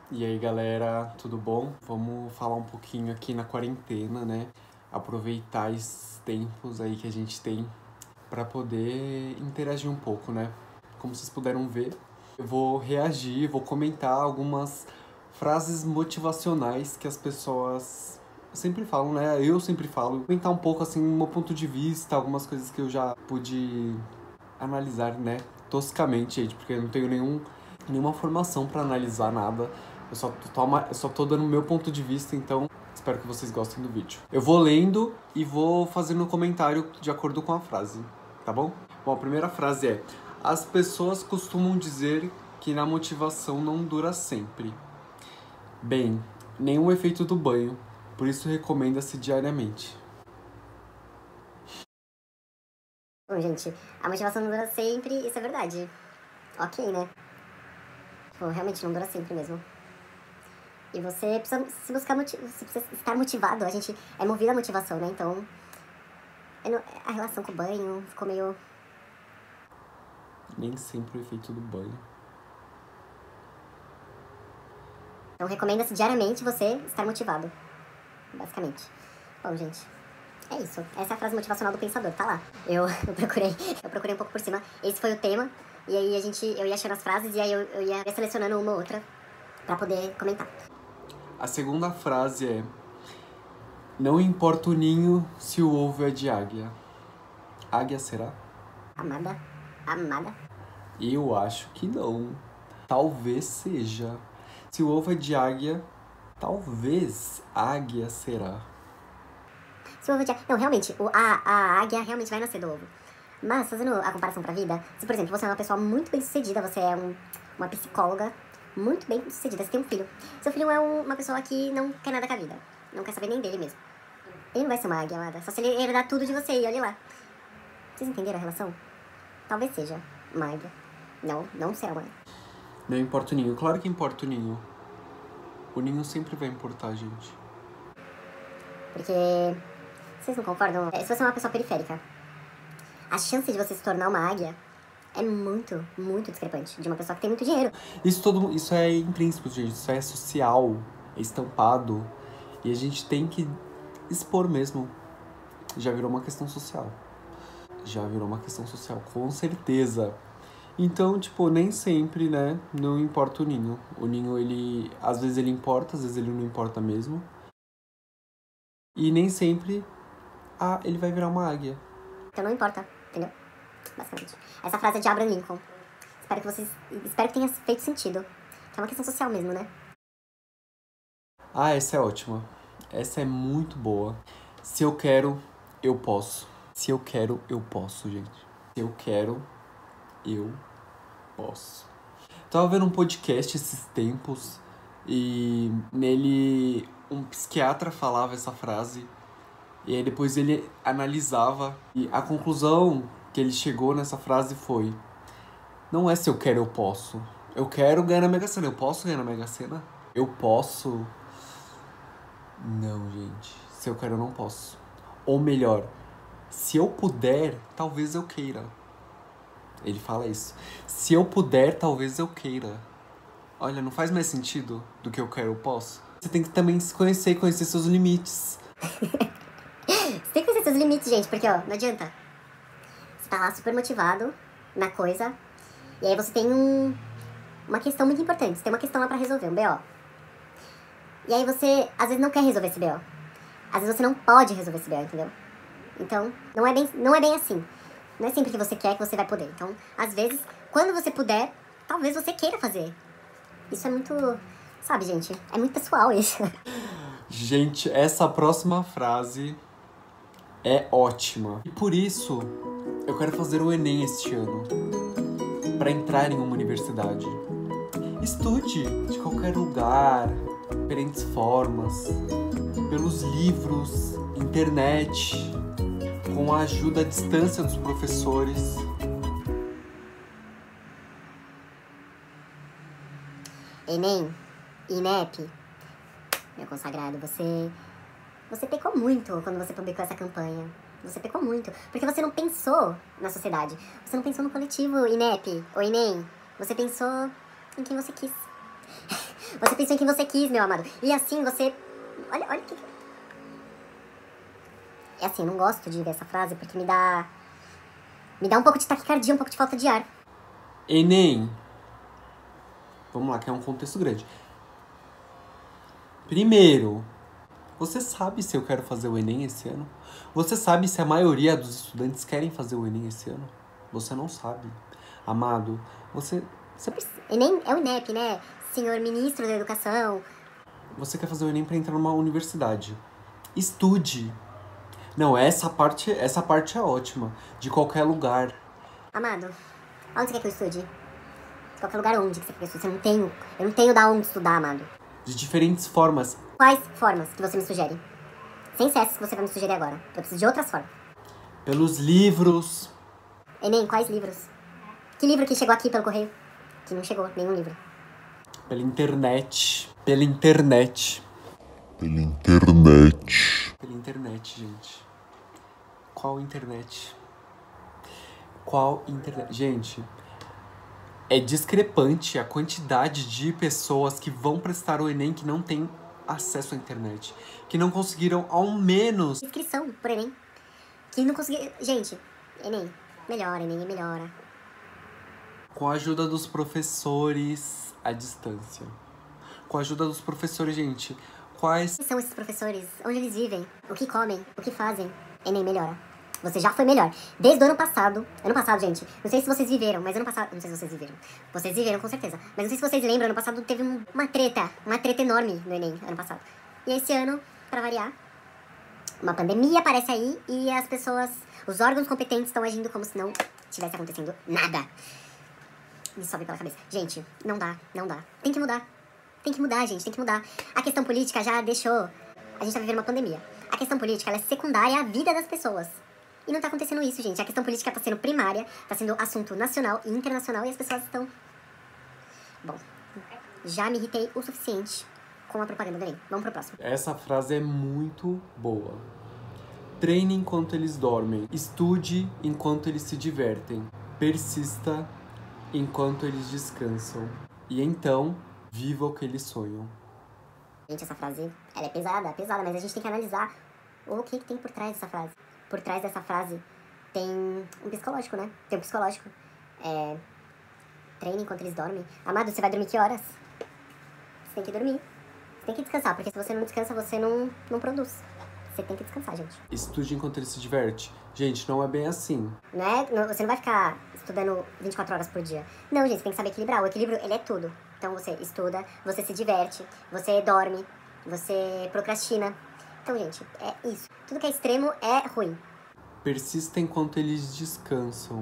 E aí, galera, tudo bom? Vamos falar um pouquinho aqui na quarentena, né? Aproveitar esses tempos aí que a gente tem para poder interagir um pouco, né? Como vocês puderam ver, eu vou reagir, vou comentar algumas frases motivacionais que as pessoas sempre falam, né? Eu sempre falo. Comentar um pouco, assim, o meu ponto de vista, algumas coisas que eu já pude analisar, né? Toscamente, gente, porque eu não tenho nenhuma formação para analisar nada. Eu só tô dando o meu ponto de vista, então espero que vocês gostem do vídeo. Eu vou lendo e vou fazendo um comentário de acordo com a frase, tá bom? Bom, a primeira frase é: as pessoas costumam dizer que na motivação não dura sempre. Bem, nenhum efeito do banho, por isso recomenda-se diariamente. Bom, gente, a motivação não dura sempre, isso é verdade. Ok, né? Tipo, realmente não dura sempre mesmo. E você precisa se buscar você precisa estar motivado. A gente é movido à motivação, né? Então, a relação com o banho ficou meio... Nem sempre o efeito do banho. Então, recomenda-se diariamente você estar motivado, basicamente. Bom, gente, é isso. Essa é a frase motivacional do pensador, tá lá. Eu procurei um pouco por cima. Esse foi o tema. E aí eu ia achando as frases e aí eu ia selecionando uma ou outra pra poder comentar. A segunda frase é: não importa o ninho se o ovo é de águia. Águia será? Amada. Eu acho que não. Talvez seja. Se o ovo é de águia, talvez águia será. Se o ovo de águia... Não, realmente, a águia realmente vai nascer do ovo. Mas, fazendo a comparação pra vida, se, por exemplo, você é uma pessoa muito bem-sucedida, você é uma psicóloga muito bem-sucedida, você tem um filho. Seu filho é uma pessoa que não quer nada com a vida, não quer saber nem dele mesmo. Ele não vai ser uma águia amada, só se ele herdar tudo de você e olha lá. Vocês entenderam a relação? Talvez seja uma águia. Não será uma águia. Não importa o ninho. Claro que importa o ninho. O ninho sempre vai importar, gente. Porque, vocês não concordam? Se você é uma pessoa periférica, a chance de você se tornar uma águia é muito, muito discrepante de uma pessoa que tem muito dinheiro. Isso é intrínseco, gente. Isso é social, é estampado. E a gente tem que expor mesmo. Já virou uma questão social. Já virou uma questão social, com certeza. Então, tipo, nem sempre, né, não importa o ninho. O ninho, ele, às vezes ele importa, às vezes ele não importa mesmo. E nem sempre, ele vai virar uma águia. Então não importa, entendeu? Basicamente. Essa frase é de Abraham Lincoln. Espero que tenha feito sentido. Que é uma questão social mesmo, né? Ah, essa é ótima. Essa é muito boa. Se eu quero, eu posso. Se eu quero, eu posso, gente. Se eu quero, eu posso. Tava vendo um podcast esses tempos e nele um psiquiatra falava essa frase e aí depois ele analisava e a conclusão que ele chegou nessa frase foi: não é se eu quero, eu posso. Eu quero ganhar na Mega Sena. Eu posso ganhar na Mega Sena? Eu posso. Não, gente. Se eu quero, eu não posso. Ou melhor, se eu puder, talvez eu queira. Ele fala isso. Se eu puder, talvez eu queira. Olha, não faz mais sentido do que eu quero, eu posso? Você tem que também se conhecer e conhecer seus limites. Você tem que conhecer seus limites, gente, porque, ó, não adianta. Você tá lá super motivado na coisa, e aí você tem uma questão muito importante. Você tem uma questão lá pra resolver, um BO. E aí você, às vezes, não quer resolver esse BO. Às vezes você não pode resolver esse BO, entendeu? Então, não é bem assim. Não é sempre que você quer que você vai poder. Então, às vezes, quando você puder, talvez você queira fazer. Isso é muito... Sabe, gente? É muito pessoal isso. Gente, essa próxima frase é ótima. E por isso, eu quero fazer o Enem este ano. Para entrar em uma universidade. Estude de qualquer lugar, diferentes formas, pelos livros, internet, com a ajuda à distância dos professores. Enem, INEP, meu consagrado, você pecou muito quando você publicou essa campanha. Você pecou muito, porque você não pensou na sociedade. Você não pensou no coletivo INEP ou Enem. Você pensou em quem você quis. Você pensou em quem você quis, meu amado. E assim você... Olha o que... É assim, eu não gosto de ver essa frase porque me dá um pouco de taquicardia, um pouco de falta de ar. Enem. Vamos lá, que é um contexto grande. Primeiro, você sabe se eu quero fazer o Enem esse ano? Você sabe se a maioria dos estudantes querem fazer o Enem esse ano? Você não sabe. Amado, você... Enem é o INEP, né? Senhor Ministro da Educação. Você quer fazer o Enem pra entrar numa universidade. Estude. Não, essa parte é ótima. De qualquer lugar. Amado, onde você quer que eu estude? De qualquer lugar onde que você quer que eu estude? Eu não tenho da onde estudar, amado. De diferentes formas. Quais formas que você me sugere? Sem ser essas que você vai me sugerir agora. Eu preciso de outras formas. Pelos livros. Enem, quais livros? Que livro que chegou aqui pelo correio? Que não chegou, nenhum livro. Pela internet. Pela internet. Pela internet. Pela internet, gente. Qual internet? Qual internet? Gente, é discrepante a quantidade de pessoas que vão prestar o Enem que não têm acesso à internet. Que não conseguiram, ao menos... Inscrição por Enem. Que não conseguiram... Gente, Enem, melhora, Enem, melhora. Com a ajuda dos professores à distância. Com a ajuda dos professores, gente, quais... Quem são esses professores? Onde eles vivem? O que comem? O que fazem? Enem, melhora. Você já foi melhor. Desde o ano passado, gente, não sei se vocês viveram, mas ano passado... Não sei se vocês viveram. Vocês viveram, com certeza. Mas não sei se vocês lembram, ano passado teve uma treta enorme no Enem, ano passado. E esse ano, pra variar, uma pandemia aparece aí e as pessoas, os órgãos competentes estão agindo como se não tivesse acontecendo nada. Me sobe pela cabeça. Gente, não dá. Tem que mudar. Tem que mudar, gente, tem que mudar. A questão política já deixou... A gente tá vivendo uma pandemia. A questão política, ela é secundária à vida das pessoas. E não tá acontecendo isso, gente. A questão política tá sendo primária, tá sendo assunto nacional e internacional e as pessoas estão... Bom, já me irritei o suficiente com a propaganda do Enem. Vamos pro próximo. Essa frase é muito boa. Treine enquanto eles dormem. Estude enquanto eles se divertem. Persista enquanto eles descansam. E então, viva o que eles sonham. Gente, essa frase, ela é pesada, mas a gente tem que analisar o que tem por trás dessa frase. Por trás dessa frase tem um psicológico, né? Tem um psicológico. Treine enquanto eles dormem. Amado, você vai dormir que horas? Você tem que dormir. Você tem que descansar, porque se você não descansa, você não produz. Você tem que descansar, gente. Estude enquanto ele se diverte. Gente, não é bem assim. Você não vai ficar estudando 24 horas por dia. Não, gente, você tem que saber equilibrar. O equilíbrio, ele é tudo. Então você estuda, você se diverte, você dorme, você procrastina. Então, gente, é isso. Tudo que é extremo é ruim. Persista enquanto eles descansam.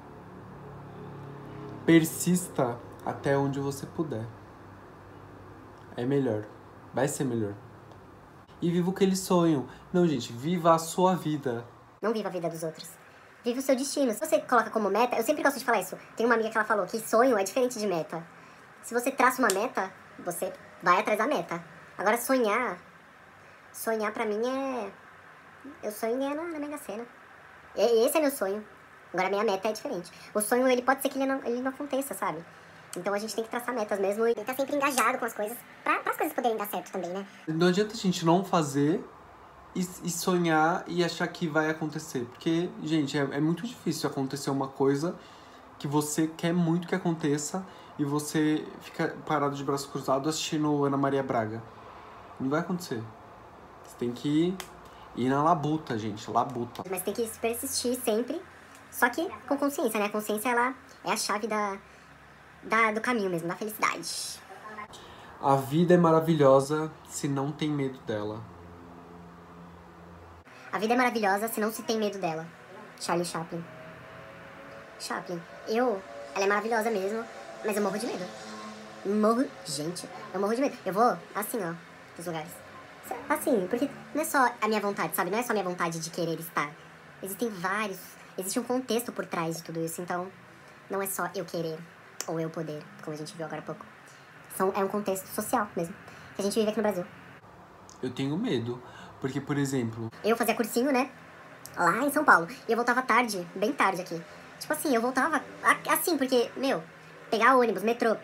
Persista até onde você puder. É melhor. Vai ser melhor. E viva o que eles sonham. Não, gente, viva a sua vida. Não viva a vida dos outros. Viva o seu destino. Se você coloca como meta... Eu sempre gosto de falar isso. Tem uma amiga que ela falou que sonho é diferente de meta. Se você traça uma meta, você vai atrás da meta. Agora, sonhar pra mim é... Eu sonho em ganhar na Mega Sena. Esse é meu sonho. Agora, minha meta é diferente. O sonho, ele pode ser que ele não aconteça, sabe? Então, a gente tem que traçar metas mesmo e estar sempre engajado com as coisas, para as coisas poderem dar certo também, né? Não adianta a gente não fazer e sonhar e achar que vai acontecer. Porque, gente, é muito difícil acontecer uma coisa que você quer muito que aconteça e você fica parado de braço cruzado assistindo Ana Maria Braga. Não vai acontecer. Você tem que ir na labuta, gente. Labuta. Mas tem que persistir sempre. Só que com consciência, né? A consciência, ela é a chave do caminho mesmo, da felicidade. A vida é maravilhosa se não tem medo dela. A vida é maravilhosa se não se tem medo dela. Charlie Chaplin. Ela é maravilhosa mesmo, mas eu morro de medo. Eu morro de medo. Eu vou assim, ó, nos lugares. Assim, porque não é só a minha vontade, sabe? Não é só a minha vontade de querer estar. Existe um contexto por trás de tudo isso, então não é só eu querer ou eu poder, como a gente viu agora há pouco. É um contexto social mesmo, que a gente vive aqui no Brasil. Eu tenho medo, porque, por exemplo... Eu fazia cursinho, né, lá em São Paulo, e eu voltava tarde, bem tarde aqui. Tipo assim, eu voltava assim, porque, pegar ônibus, metrô,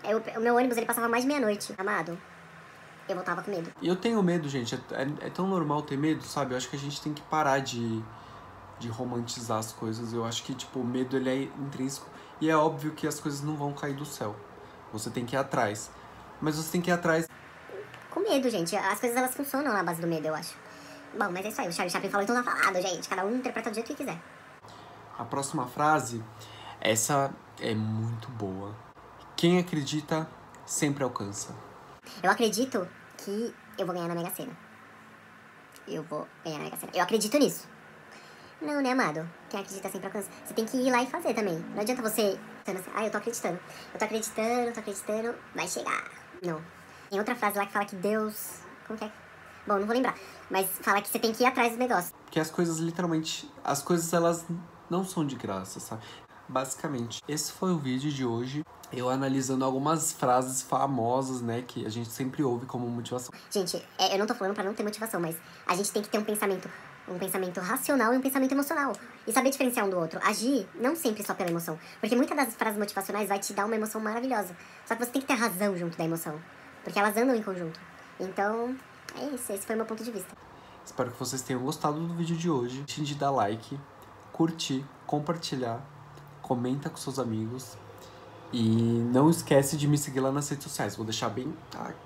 O meu ônibus, ele passava mais de meia-noite, amado. Eu voltava com medo. E eu tenho medo, gente. É tão normal ter medo, sabe? Eu acho que a gente tem que parar de romantizar as coisas. Eu acho que, tipo, o medo, ele é intrínseco. E é óbvio que as coisas não vão cair do céu. Você tem que ir atrás. Mas você tem que ir atrás... Com medo, gente. As coisas, elas funcionam na base do medo, eu acho. Bom, mas é isso aí. O Charlie Chaplin falou, então tá falado, gente. Cada um interpreta do jeito que quiser. A próxima frase, essa é muito boa. Quem acredita sempre alcança. Eu acredito que eu vou ganhar na Mega Sena. Eu vou ganhar na Mega Sena. Eu acredito nisso. Não, né, amado? Quem acredita sempre alcança. Você tem que ir lá e fazer também. Não adianta você... eu tô acreditando. Eu tô acreditando. Vai chegar. Não. Tem outra frase lá que fala que Deus... Como que é? Bom, não vou lembrar. Mas fala que você tem que ir atrás do negócio. Porque as coisas, literalmente... As coisas, elas não são de graça, sabe? Basicamente, esse foi o vídeo de hoje. Eu analisando algumas frases famosas, né? Que a gente sempre ouve como motivação. Gente, eu não tô falando pra não ter motivação, mas a gente tem que ter um pensamento racional e um pensamento emocional. E saber diferenciar um do outro. Agir não sempre só pela emoção. Porque muitas das frases motivacionais vai te dar uma emoção maravilhosa. Só que você tem que ter razão junto da emoção. Porque elas andam em conjunto. Então, é isso. Esse foi o meu ponto de vista. Espero que vocês tenham gostado do vídeo de hoje. Deixem de dar like, curtir, compartilhar, comenta com seus amigos. E não esquece de me seguir lá nas redes sociais. Vou deixar bem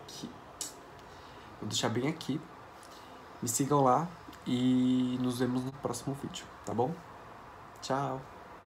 aqui. Me sigam lá e nos vemos no próximo vídeo, tá bom? Tchau!